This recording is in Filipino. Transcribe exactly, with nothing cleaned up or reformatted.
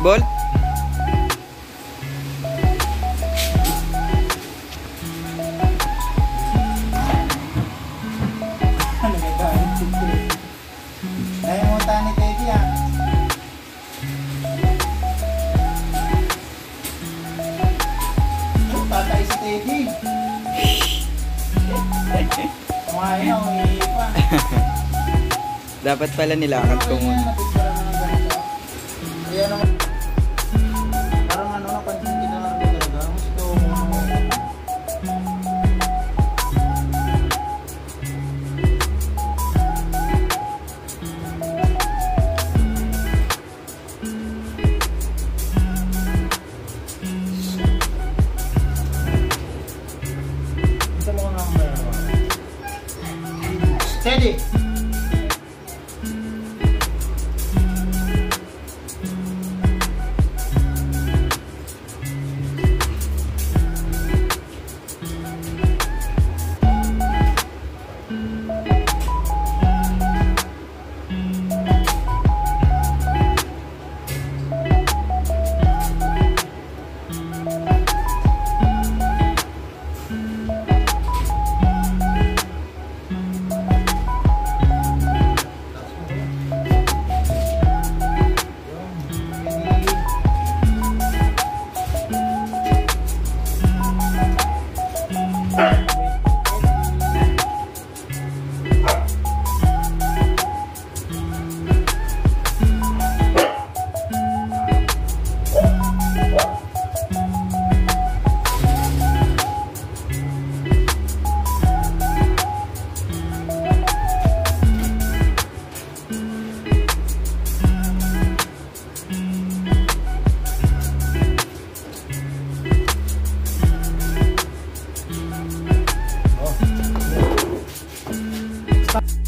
basketball? Naimutan ni Teddy ah. Oh, tatay si Teddy. Kumain na, umihi pa. Dapat pala nilakad ko muna. Ayan naman. Parang ano, napansin kita na rin talaga. Gusto mo. Gusto mo nga mga steady. Stop.